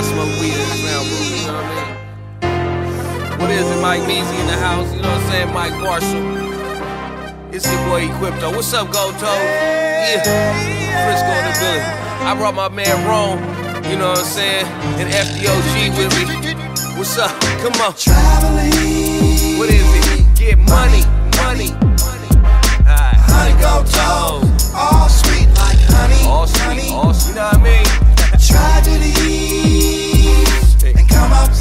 smoke weed in the sound booth, you know what I mean? What is it, Mike Measy in the house, you know what I'm saying? Mike Marshall. It's your boy Equipto. What's up, Gold Toe? Yeah, Frisco in the building. I brought my man Rome, you know what I'm saying? And FDOG with me. What's up? Come on. Traveling. What is it? Get money, money.